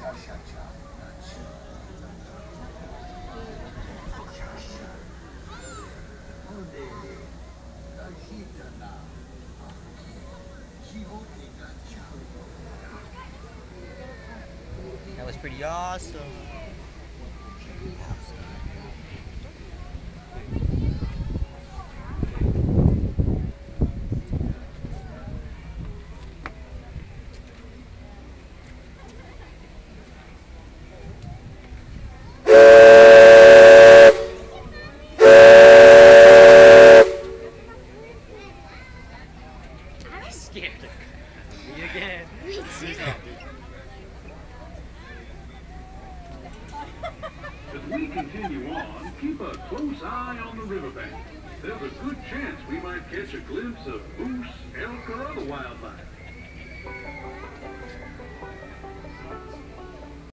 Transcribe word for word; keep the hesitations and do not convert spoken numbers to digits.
That was pretty awesome. I'm scared. Me again. Me too. As we continue on, keep a close eye on the riverbank. There's a good chance we might catch a glimpse of moose, elk, or other wildlife.